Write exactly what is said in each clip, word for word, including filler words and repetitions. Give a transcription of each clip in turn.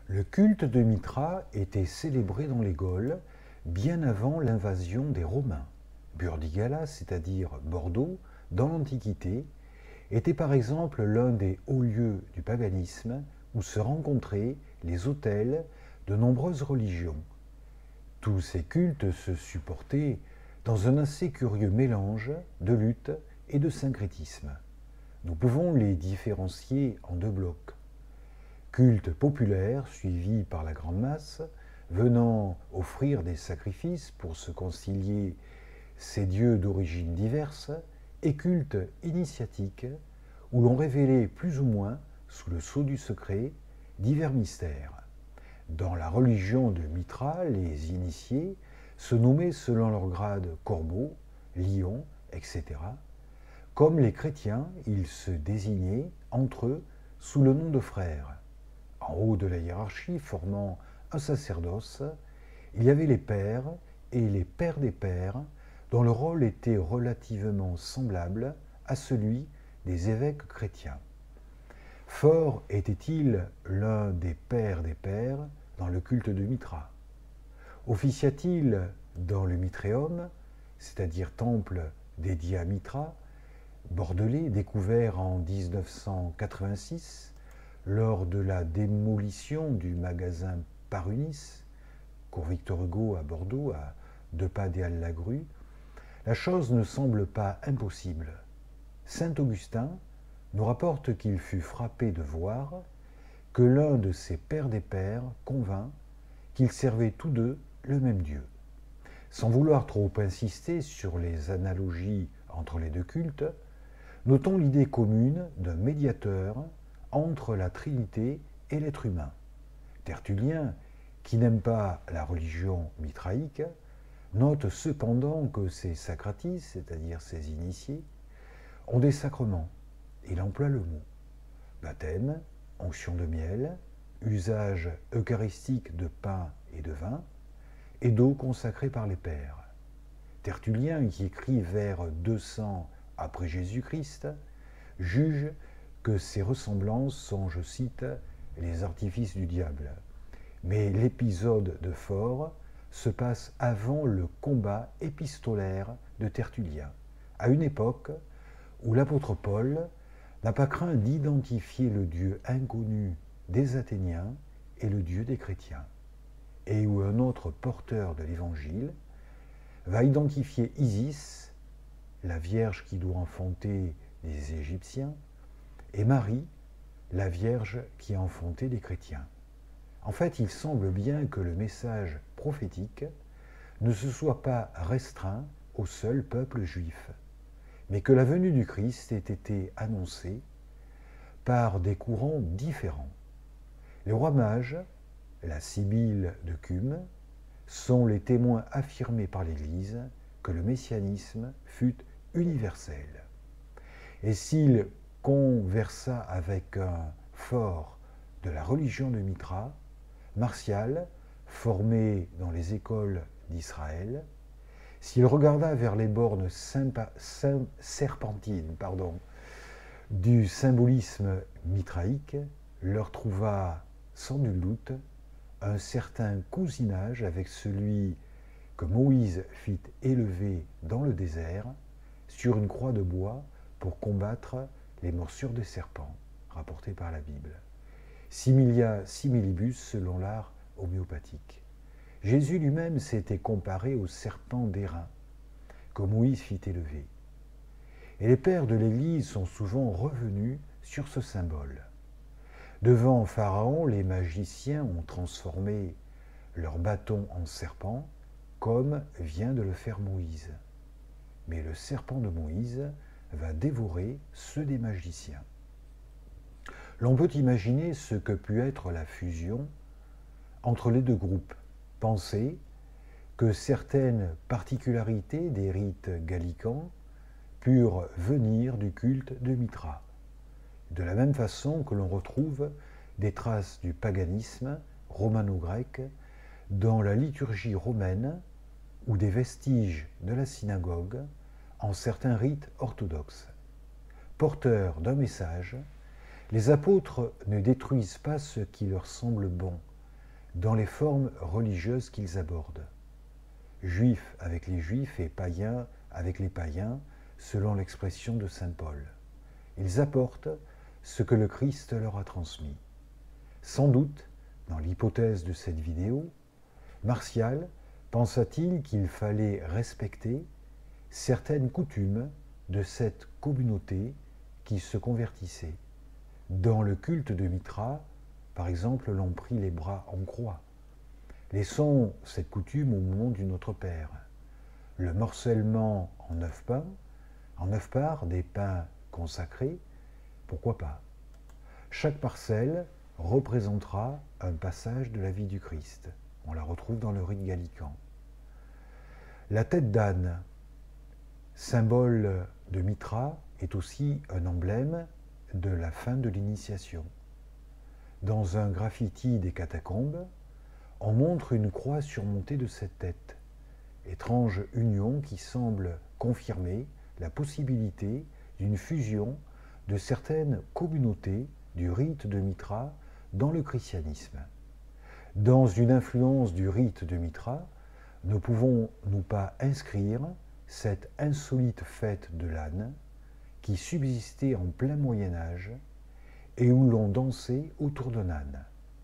Le culte de Mitra était célébré dans les Gaules bien avant l'invasion des Romains. Burdigala, c'est-à-dire Bordeaux, dans l'Antiquité, était par exemple l'un des hauts lieux du paganisme où se rencontraient les autels de nombreuses religions. Tous ces cultes se supportaient dans un assez curieux mélange de lutte et de syncrétisme. Nous pouvons les différencier en deux blocs. Culte populaire suivi par la grande masse, venant offrir des sacrifices pour se concilier ces dieux d'origine diverses, et culte initiatique, où l'on révélait plus ou moins, sous le sceau du secret, divers mystères. Dans la religion de Mitra, les initiés se nommaient selon leur grade corbeau, lion, et cetera. Comme les chrétiens, ils se désignaient entre eux sous le nom de frères. En haut de la hiérarchie, formant un sacerdoce, il y avait les pères et les pères des pères, dont le rôle était relativement semblable à celui des évêques chrétiens. Fort était-il l'un des pères des pères dans le culte de Mitra. Officia-t-il dans le Mitréum, c'est-à-dire temple dédié à Mitra, bordelais, découvert en mille neuf cent quatre-vingt-six, lors de la démolition du magasin Parunis, cours Victor Hugo à Bordeaux, à deux pas des Halles Lagru, la chose ne semble pas impossible. Saint Augustin nous rapporte qu'il fut frappé de voir que l'un de ses pères des pères convint qu'ils servaient tous deux le même Dieu. Sans vouloir trop insister sur les analogies entre les deux cultes, notons l'idée commune d'un médiateur entre la Trinité et l'être humain. Tertullien, qui n'aime pas la religion mitraïque, note cependant que ces sacratis, c'est-à-dire ces initiés, ont des sacrements. Il emploie le mot baptême, onction de miel, usage eucharistique de pain et de vin, et d'eau consacrée par les pères. Tertullien, qui écrit vers deux cents après Jésus-Christ, juge que ces ressemblances sont, je cite, les artifices du diable. Mais l'épisode de Fort se passe avant le combat épistolaire de Tertullien, à une époque où l'apôtre Paul n'a pas craint d'identifier le Dieu inconnu des Athéniens et le Dieu des chrétiens, et où un autre porteur de l'Évangile va identifier Isis, la Vierge qui doit enfanter les Égyptiens, et Marie, la Vierge qui a enfanté les chrétiens. En fait, il semble bien que le message prophétique ne se soit pas restreint au seul peuple juif, mais que la venue du Christ ait été annoncée par des courants différents. Les rois mages, la Sibylle de Cumes, sont les témoins affirmés par l'Église que le messianisme fut universel. Et s'il conversa avec un fort de la religion de Mitra, Martial, formé dans les écoles d'Israël, s'il regarda vers les bornes serpentines pardon, du symbolisme mitraïque, leur trouva sans nul doute un certain cousinage avec celui que Moïse fit élever dans le désert sur une croix de bois pour combattre les morsures des serpents, rapportées par la Bible. Similia similibus selon l'art homéopathique. Jésus lui-même s'était comparé au serpent d'airain que Moïse fit élever. Et les pères de l'Église sont souvent revenus sur ce symbole. Devant Pharaon, les magiciens ont transformé leur bâton en serpent, comme vient de le faire Moïse. Mais le serpent de Moïse va dévorer ceux des magiciens. L'on peut imaginer ce que put être la fusion entre les deux groupes. Penser que certaines particularités des rites gallicans purent venir du culte de Mitra, de la même façon que l'on retrouve des traces du paganisme romano-grec dans la liturgie romaine ou des vestiges de la synagogue en certains rites orthodoxes. Porteurs d'un message, les apôtres ne détruisent pas ce qui leur semble bon, dans les formes religieuses qu'ils abordent. Juifs avec les juifs et païens avec les païens, selon l'expression de saint Paul. Ils apportent ce que le Christ leur a transmis. Sans doute, dans l'hypothèse de cette vidéo, Martial pensa-t-il qu'il fallait respecter certaines coutumes de cette communauté qui se convertissait. Dans le culte de Mithra, par exemple, l'on prit les bras en croix. Laissons cette coutume au moment du Notre Père. Le morcellement en neuf pains, en neuf parts des pains consacrés, pourquoi pas? Chaque parcelle représentera un passage de la vie du Christ. On la retrouve dans le rite gallican. La tête d'âne, symbole de Mithra, est aussi un emblème de la fin de l'initiation. Dans un graffiti des catacombes, on montre une croix surmontée de cette tête. Étrange union qui semble confirmer la possibilité d'une fusion de certaines communautés du rite de Mithra dans le christianisme. Dans une influence du rite de Mithra, ne pouvons-nous pas inscrire cette insolite fête de l'âne qui subsistait en plein Moyen-Âge et où l'on dansait autour d'un âne.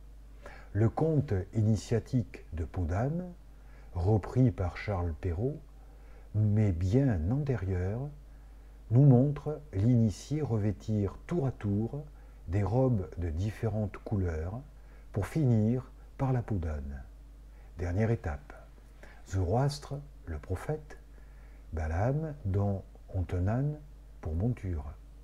Le conte initiatique de Peau d'âne, repris par Charles Perrault, mais bien antérieur, nous montre l'initié revêtir tour à tour des robes de différentes couleurs pour finir par la peau d'âne. Dernière étape, Zoroastre, le prophète, Balaam, dont ont un âne pour monture.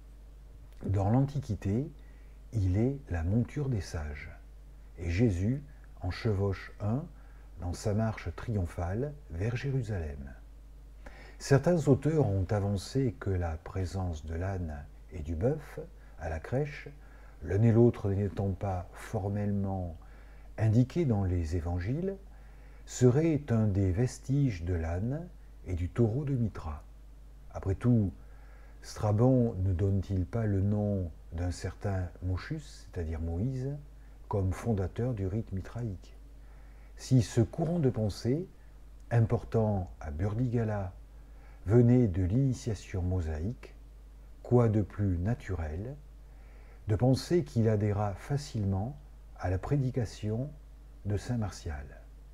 Dans l'Antiquité, il est la monture des sages. Et Jésus en chevauche un dans sa marche triomphale vers Jérusalem. Certains auteurs ont avancé que la présence de l'âne et du bœuf à la crèche, l'un et l'autre n'étant pas formellement indiqués dans les évangiles, serait un des vestiges de l'âne et du taureau de Mithra. Après tout, Strabon ne donne-t-il pas le nom d'un certain Moschus, c'est-à-dire Moïse, comme fondateur du rite mitraïque? Si ce courant de pensée, important à Burdigala, venait de l'initiation mosaïque, quoi de plus naturel de penser qu'il adhéra facilement à la prédication de saint Martial.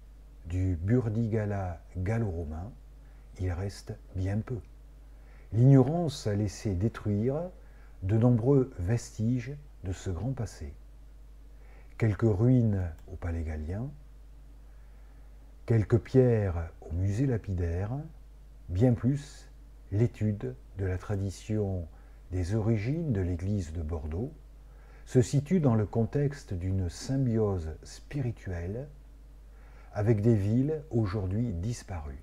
Du Burdigala gallo-romain, il reste bien peu. L'ignorance a laissé détruire de nombreux vestiges de ce grand passé. Quelques ruines au palais gallien, quelques pierres au musée lapidaire, bien plus l'étude de la tradition des origines de l'église de Bordeaux se situe dans le contexte d'une symbiose spirituelle avec des villes aujourd'hui disparues.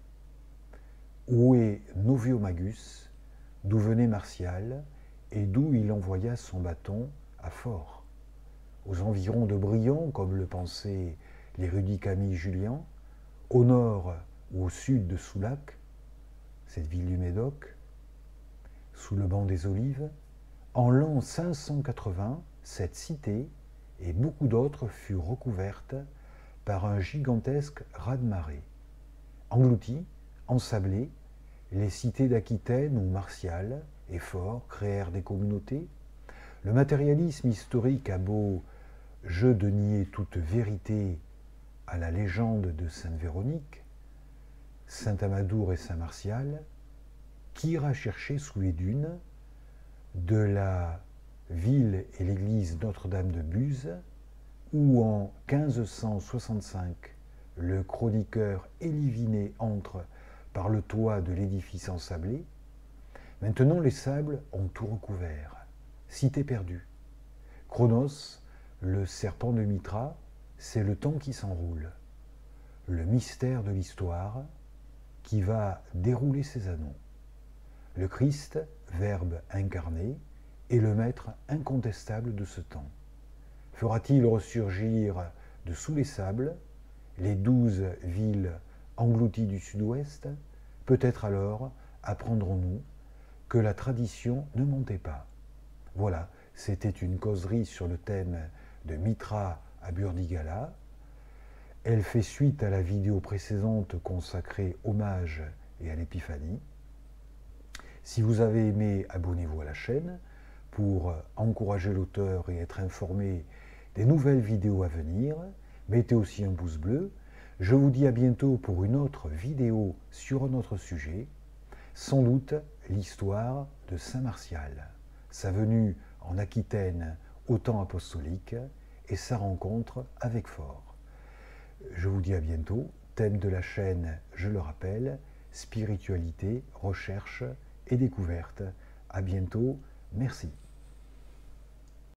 Où est Noviomagus, d'où venait Martial et d'où il envoya son bâton à Fort? Aux environs de Brion, comme le pensaient l'érudit Camille Julien, au nord ou au sud de Soulac, cette ville du Médoc, sous le banc des Olives, en l'an cinq cent quatre-vingts, cette cité et beaucoup d'autres furent recouvertes par un gigantesque raz-de-marée. Englouties, ensablées, les cités d'Aquitaine ou Martial et Fort créèrent des communautés. Le matérialisme historique a beau jeu de nier toute vérité à la légende de Sainte Véronique, Saint Amadour et Saint Martial, qui ira chercher sous les dunes de la ville et l'église Notre-Dame de Buse, où en quinze cent soixante-cinq, le chroniqueur Éliviné entre par le toit de l'édifice ensablé. Maintenant, les sables ont tout recouvert. Cité perdue. Chronos, le serpent de Mithra, c'est le temps qui s'enroule. Le mystère de l'histoire qui va dérouler ses anneaux. Le Christ, Verbe incarné, est le maître incontestable de ce temps. Fera-t-il ressurgir de sous les sables les douze villes englouties du sud-ouest? Peut-être alors apprendrons-nous que la tradition ne mentait pas. Voilà, c'était une causerie sur le thème de Mithra à Burdigala. Elle fait suite à la vidéo précédente consacrée hommage et à l'épiphanie. Si vous avez aimé, abonnez-vous à la chaîne pour encourager l'auteur et être informé des nouvelles vidéos à venir. Mettez aussi un pouce bleu. Je vous dis à bientôt pour une autre vidéo sur un autre sujet, sans doute l'histoire de Saint Martial, sa venue en Aquitaine au temps apostolique et sa rencontre avec Fort. Je vous dis à bientôt. Thème de la chaîne, je le rappelle, spiritualité, recherche et découverte. À bientôt. Merci.